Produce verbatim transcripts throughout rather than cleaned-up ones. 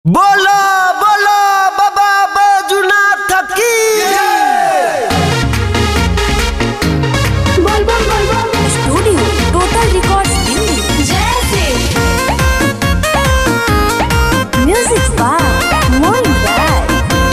बोलो बोलो बाबा बैजूनाथ की बोल बोल बोल बोल स्टूडियो टोटल रिकॉर्ड्स दिल्ली जैसे म्यूजिक बाय मोइन राय।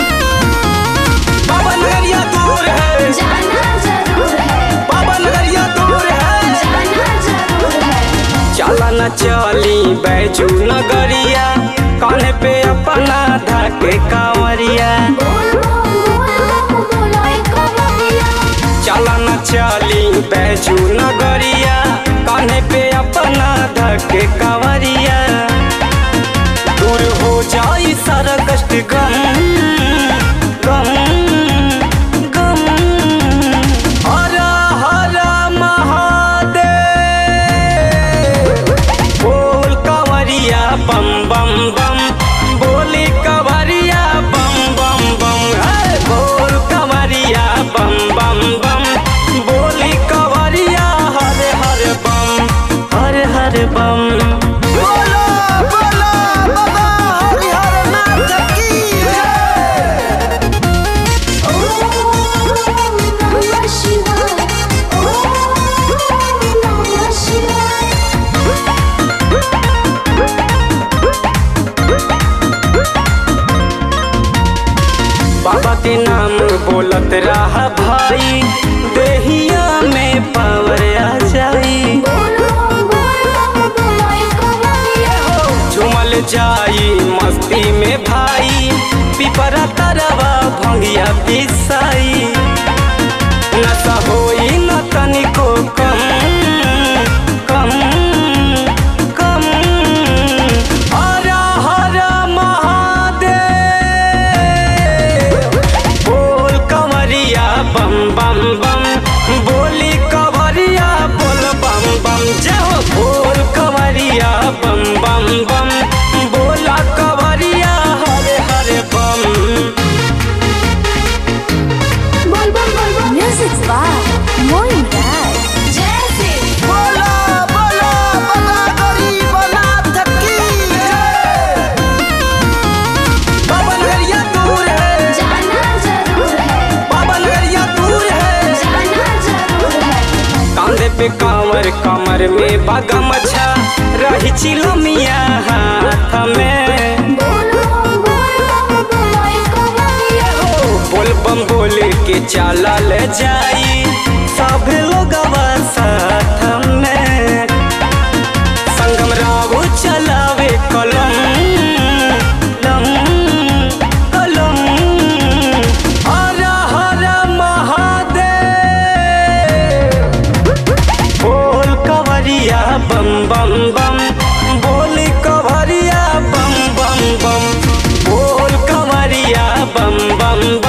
बाबा नगरिया दूर है, जाना जरूर है, बाबा नगरिया दूर है, जाना जरूर है। चला न चली बैजू नगरिया, कान्हे पे अपना धाके कांवरिया। बोल बोल बोल बोलो एक कवरिया। चला न चली बैजू नगरिया, कान्हे पे अपना धाके कांवरिया। दूर हो जाई सारा कष्ट गम गम गम। हर हर महादेव, बोल कांवरिया बम बम बम, बोली कांवरिया बम बम बम। है बोल कांवरिया बम बम बम, बोली कांवरिया हर हर बम हर हर बम। बोलो बोलो बाबा हरिहर नाथ की जय। ओम नमः शिवाय, ओम नमः शिवाय। बाबा के नाम बोलत रहा भाई, देहिया में पावर आ जाई। बोलो बोलो बोलो एक कवरिया। झूमल जाई मस्ती में भाई, पिपरा तरवा भंगिया पिसाई। नशा होई न तनिको कम कम कम। हर हर महादेव, बोल कंवरिया बम बम बम, बोली कंवरिया बोल बम बम। जय हो बोल कंवरिया बम बम बम, बोला कंवरिया हरे हरे बम। बोल बोल बोल बोल म्यूजिक बाय मोइन राय। जैसे बोलो बोलो बाबा गरीबनाथ की जय। बाबा नगरिया दूर है, जाना जरूर है, बाबा नगरिया दूर है। जाना जरूर है। कांधे पे कांवर, कमर में बागमछा, रही चिलमिया हाथ में। बोलो बोलो बोलो एक कवरिया। बोल बम बोले के चाला ले जाई, सब लोग साथ में। संगम राव चलावे कलम लम कलम। हर हर महादेव, बोल कंवरिया बम बम बम, बोली कंवरिया बम बम बम, बोल कंवरिया बम बम बम।